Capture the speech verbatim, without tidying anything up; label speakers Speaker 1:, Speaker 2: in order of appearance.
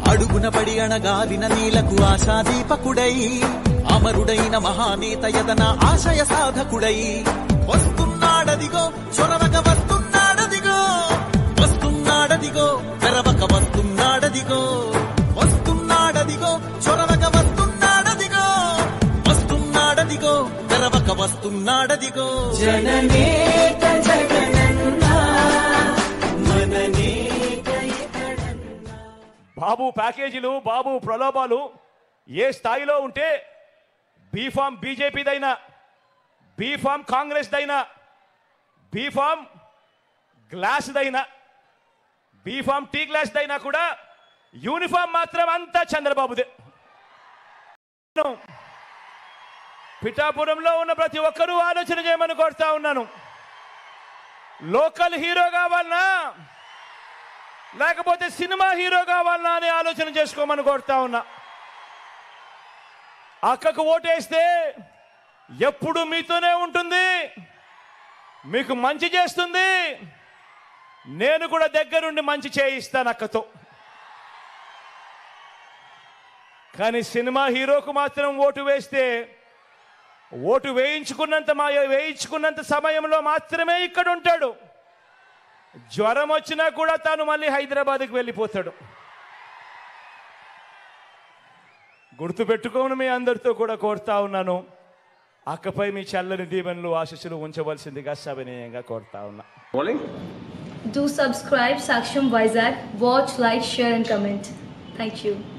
Speaker 1: అడుగున పడి అణగారిన నీలకు ఆశాదీపకుడై అమరుడైన మహానేత యదన ఆశయ సాధకుడై వస్తున్నాడదిగో చొరవక వస్తున్నాడదిగో వస్తున్నాడదిగో తెరవక వస్తున్నాడదిగో వస్తున్నాడదిగో చొరవక వస్తున్నాడదిగో వస్తున్నాడదిగో తెరవక వస్తున్నాడదిగో
Speaker 2: జననేత జగనన్న మననే
Speaker 3: బాబు ప్యాకేజీలు బాబు ప్రలోభాలు ఏ స్థాయిలో ఉంటే బీఫామ్ బీజేపీదైనా బీఫామ్ కాంగ్రెస్దైనా బీఫామ్ గ్లాస్దైనా బీఫామ్ టీ గ్లాస్దైనా కూడా యూనిఫామ్ మాత్రం అంతా చంద్రబాబుదే. పిఠాపురంలో ఉన్న ప్రతి ఒక్కరూ ఆలోచన చేయమని కోరుతా ఉన్నాను. లోకల్ హీరో కావాలన్నా లేకపోతే సినిమా హీరో కావాలన్నా అని ఆలోచన చేసుకోమని కోరుతా ఉన్నా. అక్కకు ఓటేస్తే ఎప్పుడు మీతోనే ఉంటుంది, మీకు మంచి చేస్తుంది. నేను కూడా దగ్గరుండి మంచి చేయిస్తాను అక్కతో. కానీ సినిమా హీరోకు మాత్రం ఓటు వేస్తే ఓటు వేయించుకున్నంత మా వేయించుకున్నంత సమయంలో మాత్రమే ఇక్కడ ఉంటాడు. జ్వరం వచ్చినా కూడా తాను మళ్ళీ హైదరాబాద్కి వెళ్ళిపోతాడు. గుర్తుపెట్టుకోని మీ అందరితో కూడా కోరుతా ఉన్నాను. అక్కపై మీ చల్లని దీవెనలు ఆశీస్సులు ఉంచవలసిందిగా సవినయంగా కోరుతా ఉన్నా.
Speaker 4: Do subscribe Saksham Vizag. Watch, like, share and comment. Thank you.